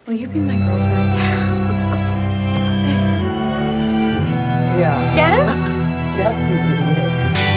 Will you be my girlfriend? Yeah. Yes? Yes, you idiot.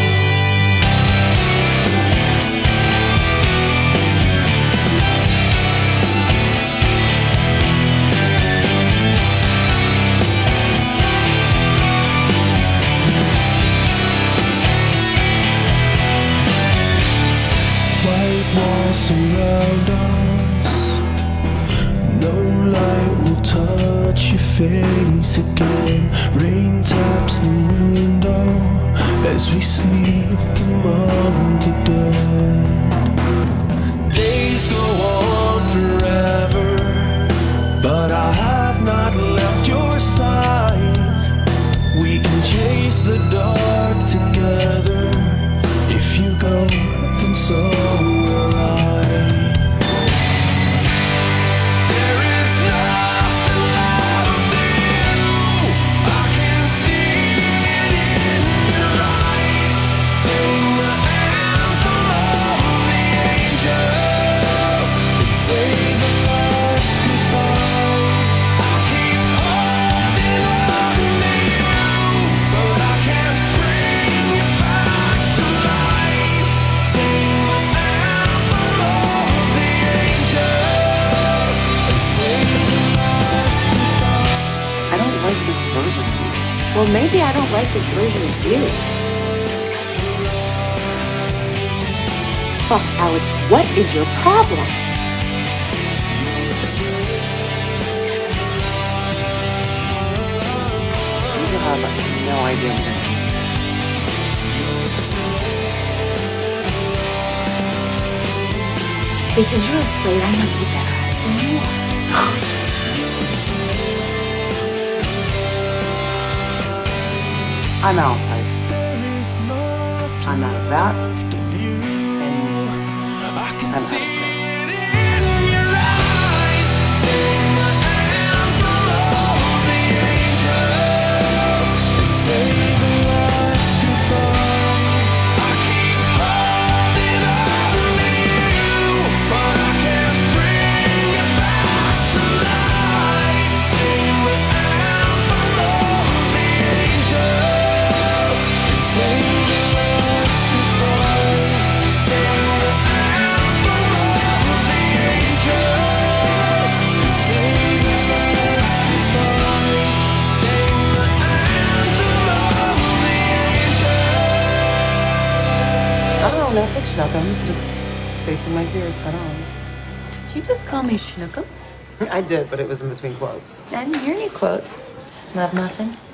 White walls surround us. No light will touch your face again. Rain taps the window as we sleep among the dead. Days go on forever, but I have not left your side. We can chase the dark together. If you go, then so will I. There is nothing left in you. I can see it in your eyes. Sing the anthem of the angels and say the last goodbye. I keep holding on to you, but I can't bring you back to life. Sing the anthem of the angels and say the last goodbye. I don't like this version of you. Well, maybe I don't like this version of you. Fuck, Alex, what is your problem? You have no idea what you're doing. Because you're afraid I might be better at it than you are. I'm out, Alex. I'm out of that. And I'm out of this. I don't know, nothing schnuckums, just facing my fears head on. Did you just call me Schnookums? I did, but it was in between quotes. I didn't hear any quotes. Love muffin?